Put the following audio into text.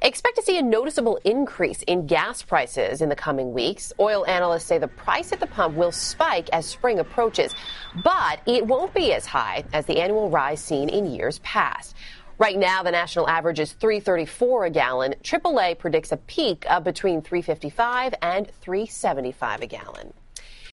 Expect to see a noticeable increase in gas prices in the coming weeks. Oil analysts say the price at the pump will spike as spring approaches, but it won't be as high as the annual rise seen in years past. Right now, the national average is $3.34 a gallon. AAA predicts a peak of between $3.55 and $3.75 a gallon.